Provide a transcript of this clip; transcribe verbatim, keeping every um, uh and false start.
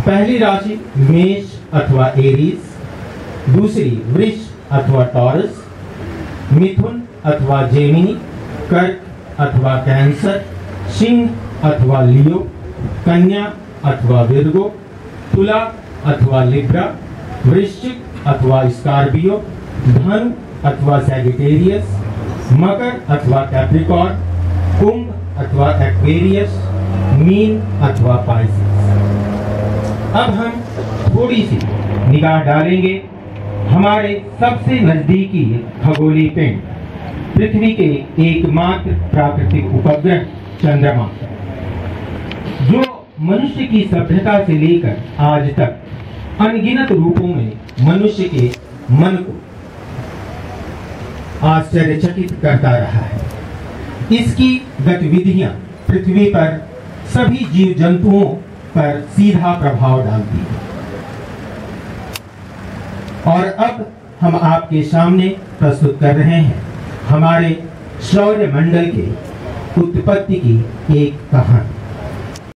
पहली राशि मेष अथवा एरीज, दूसरी वृष अथवा टॉरस, मिथुन अथवा जेमिनी, कर्क अथवा कैंसर, सिंह अथवा लियो, कन्या अथवा विर्गो, तुला अथवा लिब्रा, वृश्चिक अथवा स्कॉर्पियो, धनु अथवा सैजिटेरियस, मकर अथवा कैप्रिकॉर्न, कुंभ अथवा एक्वेरियस, मीन अथवा पाइसेस। अब हम थोड़ी सी निगाह डालेंगे हमारे सबसे नजदीकी खगोलीय पिंड पृथ्वी के एकमात्र प्राकृतिक उपग्रह चंद्रमा, जो मनुष्य की सभ्यता से लेकर आज तक अनगिनत रूपों में मनुष्य के मन को आश्चर्यचकित करता रहा है। इसकी गतिविधियां पृथ्वी पर सभी जीव जंतुओं पर सीधा प्रभाव डालती है। और अब हम आपके सामने प्रस्तुत कर रहे हैं हमारे सौर मंडल के उत्पत्ति की एक कहानी।